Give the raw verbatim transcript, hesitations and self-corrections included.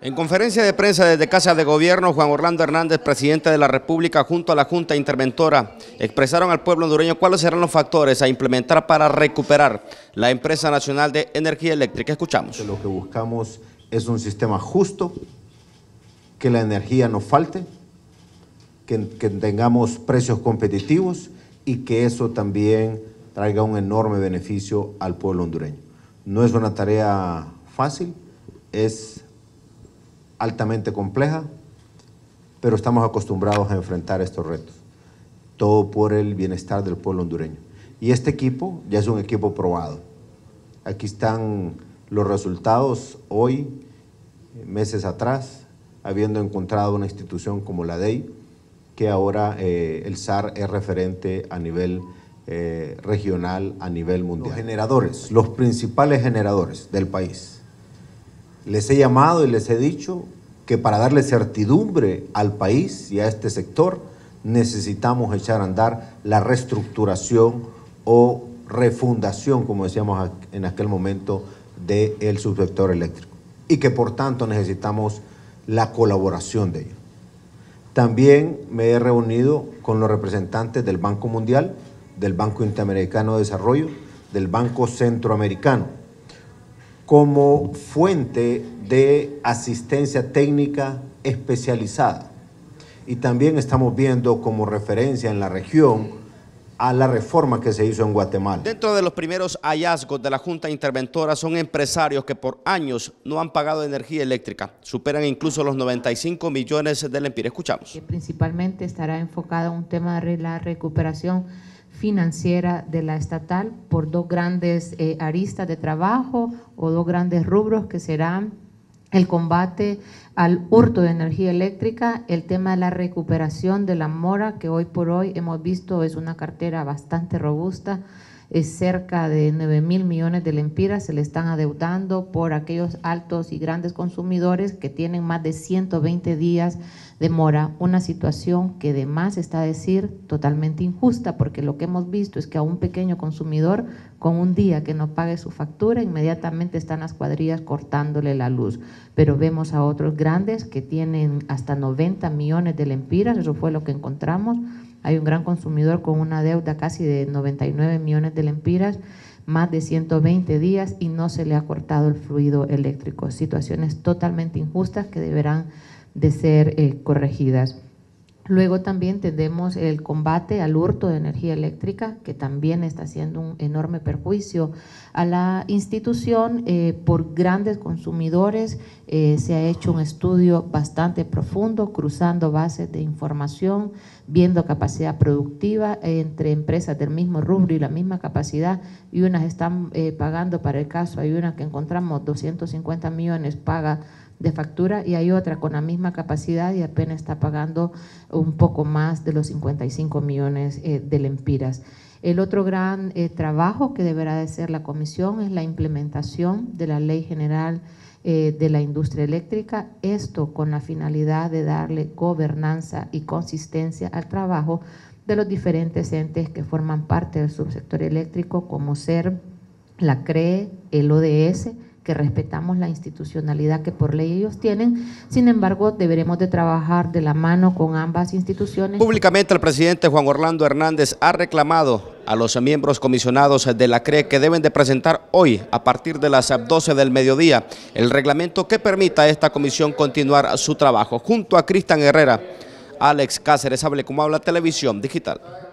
En conferencia de prensa desde Casa de Gobierno, Juan Orlando Hernández, presidente de la República, junto a la Junta Interventora, expresaron al pueblo hondureño cuáles serán los factores a implementar para recuperar la Empresa Nacional de Energía Eléctrica. Escuchamos. Lo que buscamos es un sistema justo, que la energía no falte, que, que tengamos precios competitivos y que eso también traiga un enorme beneficio al pueblo hondureño. No es una tarea fácil, es altamente compleja, pero estamos acostumbrados a enfrentar estos retos, todo por el bienestar del pueblo hondureño. Y este equipo ya es un equipo probado. Aquí están los resultados hoy, meses atrás, habiendo encontrado una institución como la D E I, que ahora eh, el S A R es referente a nivel eh, regional, a nivel mundial. Los generadores, los principales generadores del país. Les he llamado y les he dicho que para darle certidumbre al país y a este sector necesitamos echar a andar la reestructuración o refundación, como decíamos en aquel momento, del subsector eléctrico y que por tanto necesitamos la colaboración de ellos. También me he reunido con los representantes del Banco Mundial, del Banco Interamericano de Desarrollo, del Banco Centroamericano, como fuente de asistencia técnica especializada. Y también estamos viendo como referencia en la región a la reforma que se hizo en Guatemala. Dentro de los primeros hallazgos de la Junta Interventora son empresarios que por años no han pagado energía eléctrica, superan incluso los noventa y cinco millones de lempiras. Escuchamos. Que principalmente estará enfocado en un tema de la recuperación financiera de la estatal por dos grandes eh, aristas de trabajo o dos grandes rubros que serán el combate al hurto de energía eléctrica, el tema de la recuperación de la mora, que hoy por hoy hemos visto es una cartera bastante robusta, es cerca de nueve mil millones de lempiras, se le están adeudando por aquellos altos y grandes consumidores que tienen más de ciento veinte días de mora, una situación que de más está a decir totalmente injusta, porque lo que hemos visto es que a un pequeño consumidor con un día que no pague su factura, inmediatamente están las cuadrillas cortándole la luz, pero vemos a otros grandes que tienen hasta noventa millones de lempiras, eso fue lo que encontramos. Hay un gran consumidor con una deuda casi de noventa y nueve millones de lempiras, más de ciento veinte días y no se le ha cortado el fluido eléctrico. Situaciones totalmente injustas que deberán de ser eh, corregidas. Luego también tenemos el combate al hurto de energía eléctrica, que también está haciendo un enorme perjuicio a la institución eh, por grandes consumidores. Eh, se ha hecho un estudio bastante profundo, cruzando bases de información, viendo capacidad productiva entre empresas del mismo rubro y la misma capacidad, y unas están eh, pagando, para el caso, hay una que encontramos doscientos cincuenta millones paga de factura y hay otra con la misma capacidad y apenas está pagando un poco más de los cincuenta y cinco millones eh, de lempiras. El otro gran eh, trabajo que deberá de hacer la comisión es la implementación de la Ley General eh, de la Industria Eléctrica, esto con la finalidad de darle gobernanza y consistencia al trabajo de los diferentes entes que forman parte del subsector eléctrico, como ser la C R E E, el O D S, que respetamos la institucionalidad que por ley ellos tienen, sin embargo deberemos de trabajar de la mano con ambas instituciones. Públicamente el presidente Juan Orlando Hernández ha reclamado a los miembros comisionados de la C R E E que deben de presentar hoy, a partir de las doce del mediodía, el reglamento que permita a esta comisión continuar su trabajo. Junto a Cristian Herrera, Alex Cáceres, hable como habla Televisión Digital.